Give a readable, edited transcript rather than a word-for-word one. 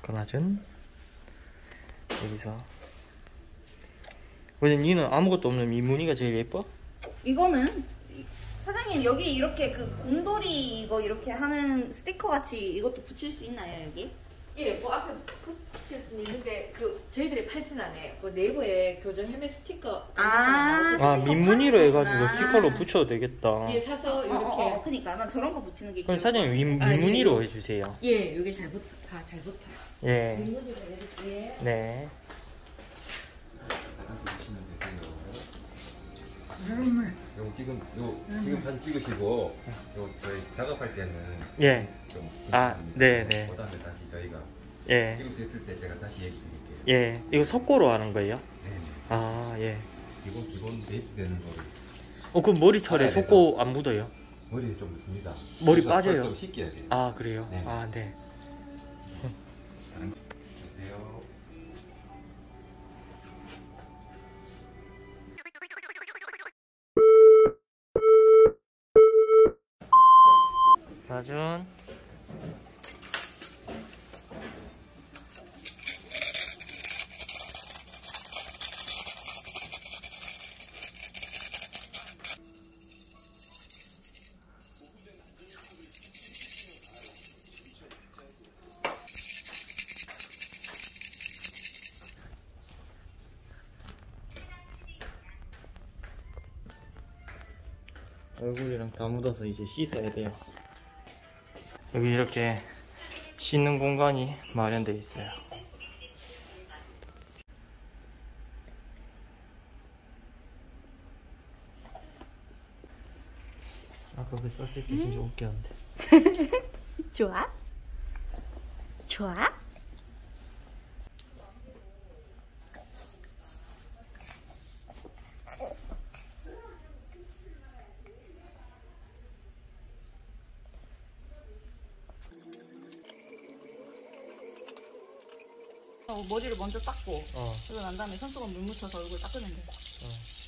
그나준 여기서. 왜 니는 아무것도 없는 이 무늬가 제일 예뻐? 이거는 사장님 여기 이렇게 그 곰돌이 이거 이렇게 하는 스티커 같이 이것도 붙일 수 있나요 여기? 예, 그 앞에 붙일 수는 있는데 그 저희들이 팔진 않아요. 그 네이버에 교정 헬멧 스티커. 아, 민무늬로 해가지고 파는구나. 스티커로 붙여도 되겠다. 예, 사서 이렇게. 그니까 난 저런 거 붙이는 게. 그럼 사장님 민무늬로 해주세요. 예, 여기 잘 붙어요. 예. 민무늬로 해드릴게요. 네. 지금 사진 찍으시고 저희 작업할 때는 예. 좀 네네. 그다음에 다시 저희가 예. 찍을 수 있을 때 제가 다시 얘기 드릴게요. 예. 이거 석고로 하는 거예요? 네. 아, 예. 기본 베이스 되는 거를. 그럼 머리털에 석고 안 묻어요? 머리에 좀 묻습니다. 머리 빠져요? 좀 씻겨야 돼요. 아, 그래요? 네. 아, 네. 보세요. 나준. 얼굴이랑 다 묻어서 이제 씻어야 돼요. 여기 이렇게 씻는 공간이 마련되어 있어요. 아까 그 썼을 때 진짜 웃겼는데. 좋아? 좋아? 머리를 먼저 닦고 그러고 난 다음에 손수건 물 묻혀서 얼굴 닦으면 돼.